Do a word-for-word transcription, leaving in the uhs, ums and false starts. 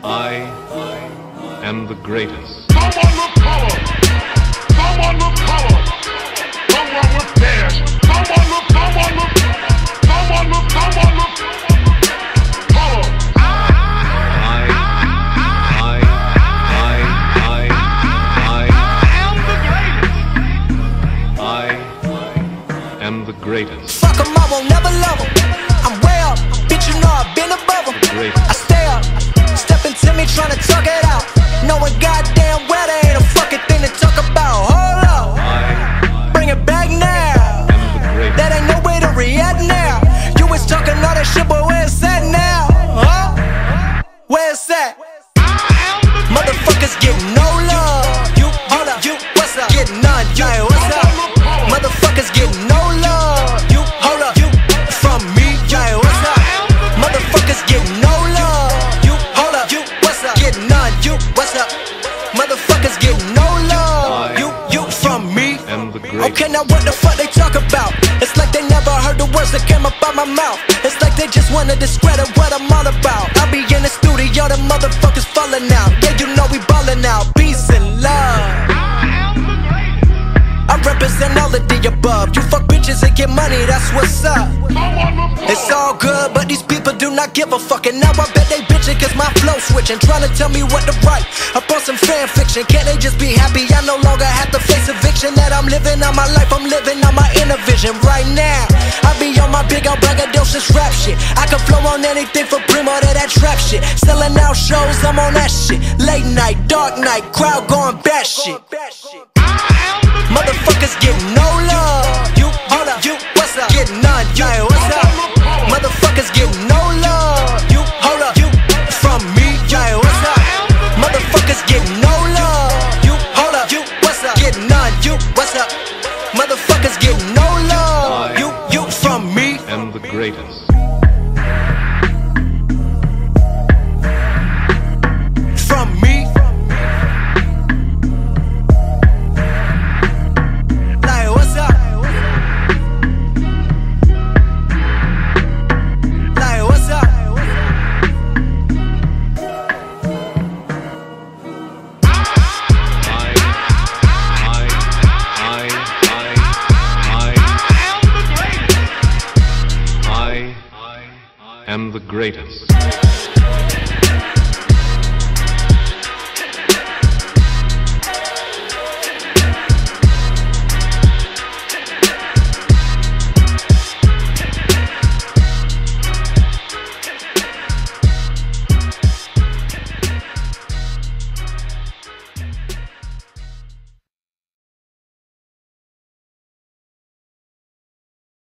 I am the greatest. Someone with color. Someone with color. Someone with dash. Someone with, someone with, someone with, someone with color. I, I, I, I, I, I am the greatest. Fuck 'em, I won't never love 'em. I'm way up, bitch, you know I've been above 'em. I stay up, stepping to me trying to talk it out, knowing goddamn well there ain't a fucking thing to talk about. Hold up, bring it back now. That ain't no way to react now. You was talking all that shit, but where it's at now? Huh? Where it's at? Motherfuckers get no love. You, hold up, you, what's up? Get none, you, hey, what's up? Motherfuckers get no love. You, hold up, you, from me, hey, what's up? Motherfuckers get no love. You, hold up, you, what's up? Get none, you, what's up? Motherfuckers get no love. You, you, from me. Okay, now what the fuck they talk about? It's like they never heard the words that came up out my mouth. It's like they just wanna discredit what I'm all about. I be in the studio, the motherfuckers falling out. Yeah, you know we ballin' out. Peace and love. I represent all of the above. You fuck bitches and get money, that's what's up. It's all good, but these people do not give a fuck. And now I bet they bitchin' cause my flow switchin', trying to tell me what to write up on some fan fiction. Can't they just be happy? I no longer have to face eviction. That I'm living on my life, I'm living on my inner vision. Right now, I be on my big old braggadocious rap shit. I can flow on anything from primo to that trap shit. Selling out shows, I'm on that shit. Late night, dark night, crowd going batshit. Motherfuckers get no love. You, hold up, you, what's up? Get none, you, hey, what's up? Motherfuckers get no love. You, hold up, you, from me, hey, what's up? Motherfuckers get no love. You, hold up, you, what's up? Get none, you, what's up? Motherfuckers get no love. You, you, from me. I am the greatest. From me. Like, what's up? Like, what's up? I am the greatest.